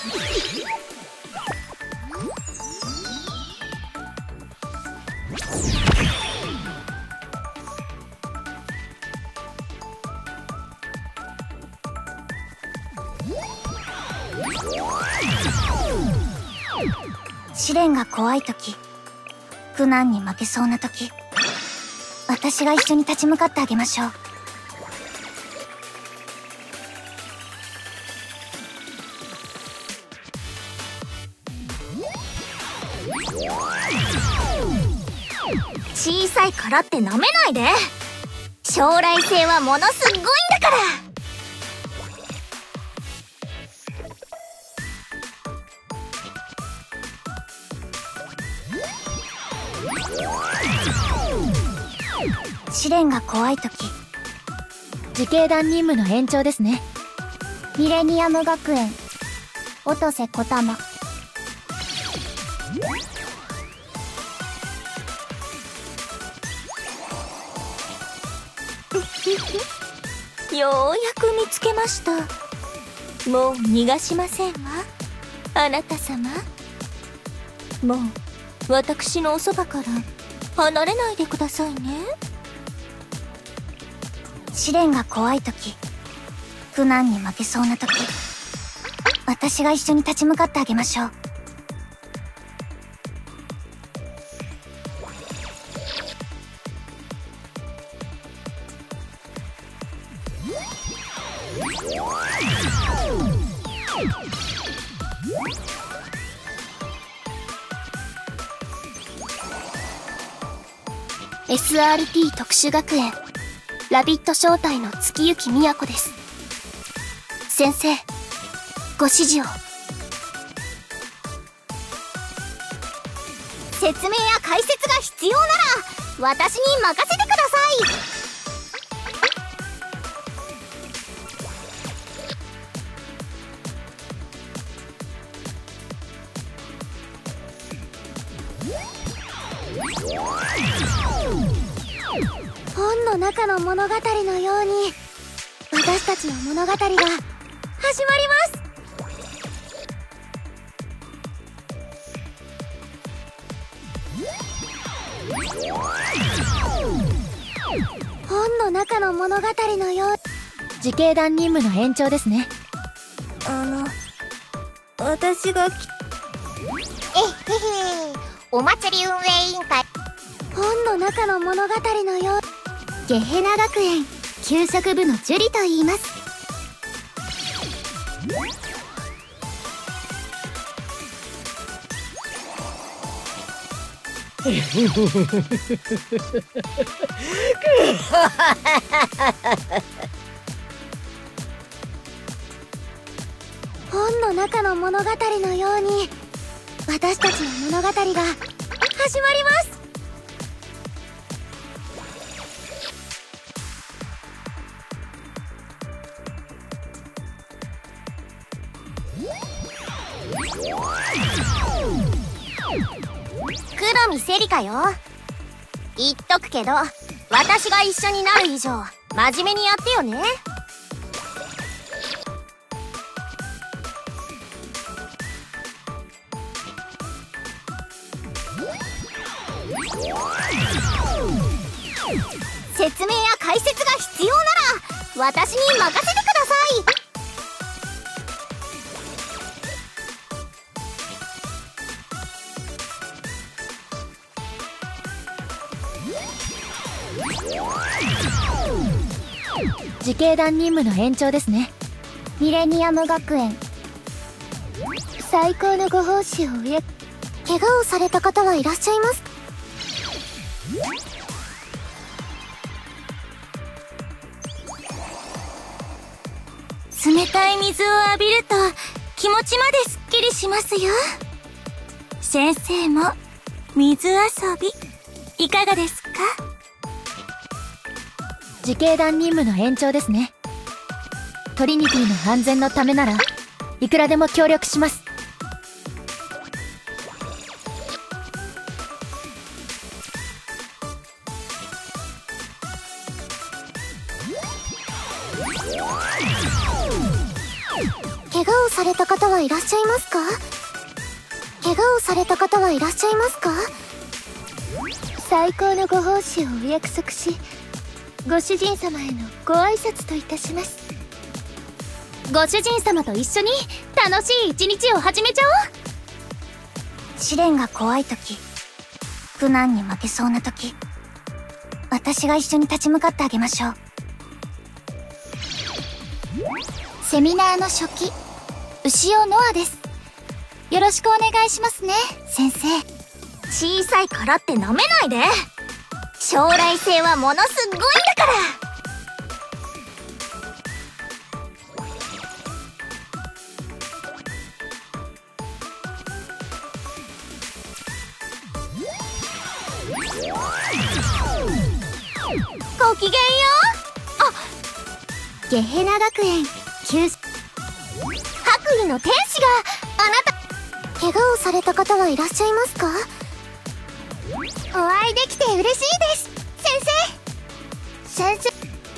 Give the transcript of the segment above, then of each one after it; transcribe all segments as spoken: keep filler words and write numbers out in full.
試練が怖い時、苦難に負けそうな時、私が一緒に立ち向かってあげましょう。 小さいからってなめないで。将来性はものすっごいんだから。 試練が怖い時、 自警団任務の延長ですね。 ミレニアム学園音瀬小玉。 ようやく見つけました。もう逃がしませんわ、あなた様。もう私のおそばから離れないでくださいね。 試練が怖い時、苦難に負けそうな時、私が一緒に立ち向かってあげましょう。 エスアールティー 特殊学園ラビット正体の月行都です。先生、ご指示を。 説明や解説が必要なら私に任せてください。 本の中の物語のように私たちの物語が始まります。本の中の物語のよう。 自警団任務の延長ですね。 あの私がきえへへ、お祭り運営委員会。 本の中の物語のよう。 ゲヘナ学園給食部のジュリと言います。 本の中の物語のように私たちの物語が始まります。 黒見セリカよ。言っとくけど私が一緒になる以上真面目にやってよね。説明や解説が必要なら私に任せてください。 自警団任務の延長ですね。 ミレニアム学園最高のご奉仕を上。怪我をされた方はいらっしゃいます。 冷たい水を浴びると気持ちまですっきりしますよ。先生も水遊びいかがですか？ 自警団任務の延長ですね。トリニティの安全のためならいくらでも協力します。 怪我をされた方はいらっしゃいますか？怪我をされた方はいらっしゃいますか？ 最高のご奉仕をお約束し、ご主人様へのご挨拶といたします。ご主人様と一緒に楽しい一日を始めちゃおう。 試練が怖い時、苦難に負けそうな時、私が一緒に立ち向かってあげましょう。 セミナーの初期、牛尾ノアです。よろしくお願いしますね、先生。 小さいからってなめないで。将来性はものすごいんだから。ごきげんよう。あ、ゲヘナ学園救白衣の天使があなた。 怪我をされた方はいらっしゃいますか？ お会いできて嬉しいです、先生。先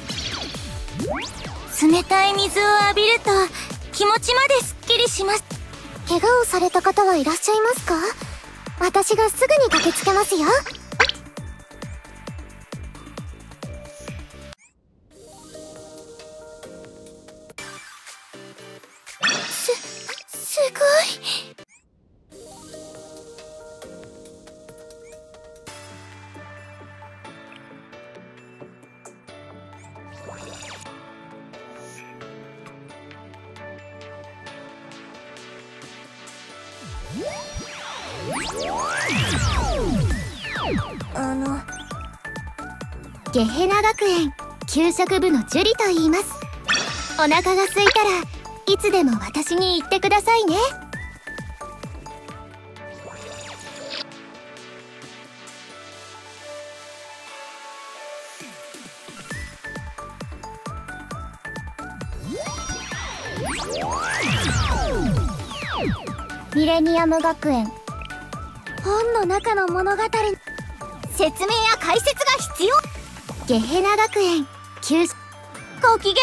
生、冷たい水を浴びると気持ちまですっきりします。 怪我をされた方はいらっしゃいますか？私がすぐに駆けつけますよ。 す、すごい。 あのゲヘナ学園給食部のジュリと言います。お腹が空いたらいつでも私に言ってくださいね。ミレニアム学園、本の中の物語、 説明や解説が必要。 ゲヘナ学園給食、 ごきげんよ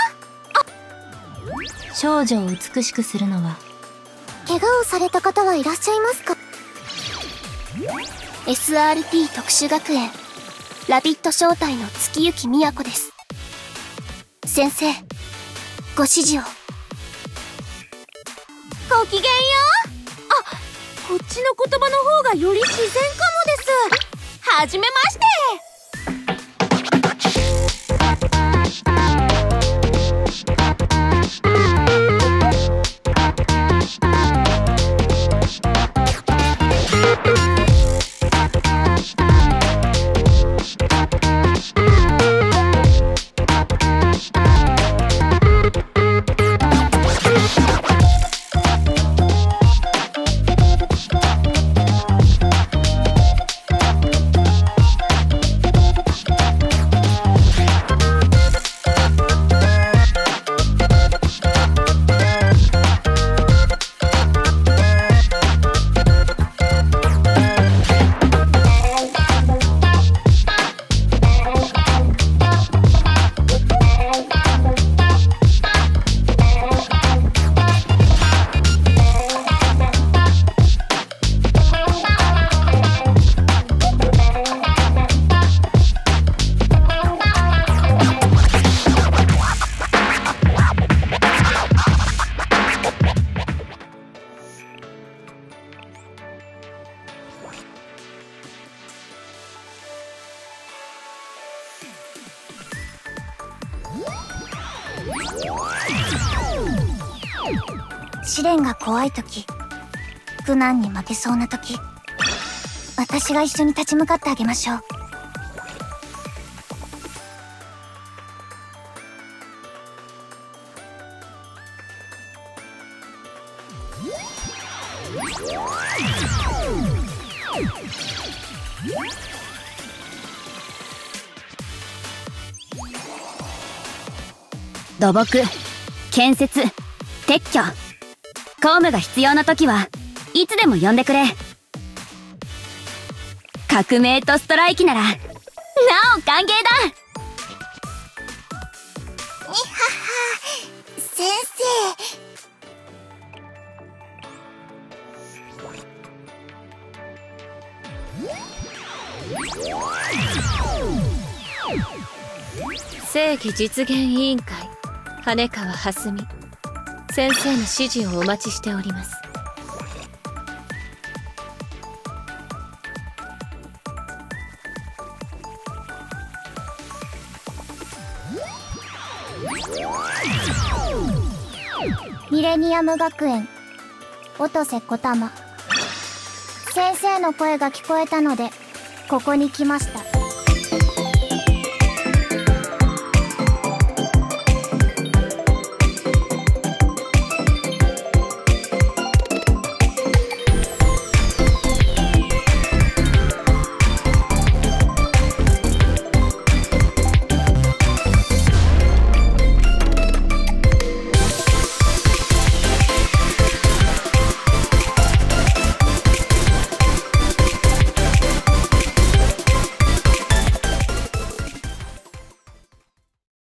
う。少女を美しくするのは。 怪我をされた方はいらっしゃいますか？ エスアールピー 特殊学園ラビット招待の月行都です。先生、ご指示を。 ごきげんよう。あ、こっちの言葉の方がより自然かもです。はじめまして。 試練が怖い時、苦難に負けそうな時、私が一緒に立ち向かってあげましょう。 土木、建設、撤去、公務が必要な時はいつでも呼んでくれ。革命とストライキならなお歓迎だ。 にはは、先生。 正義実現委員会羽川蓮美先生の指示をお待ちしております。 ミレニアム学園音瀬小玉先生の声が聞こえたのでここに来ました。